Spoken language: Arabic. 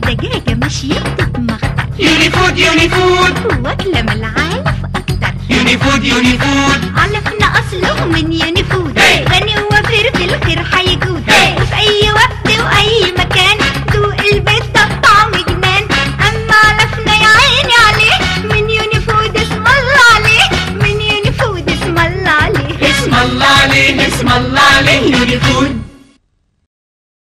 دجاجة ماشية بتتمخطر. يونيفود يونيفود واكلة من العلف اكتر. يونيفود يونيفود علفنا اصله من يونيفود. غني ووفر في الخير حيجود. وفي اي وقت واي مكان دوق البيت ده بطعم جنان. اما علفنا يا عيني عليه من يونيفود اسم الله عليه. من يونيفود اسم الله عليه. اسم الله عليه اسم الله عليه يونيفود.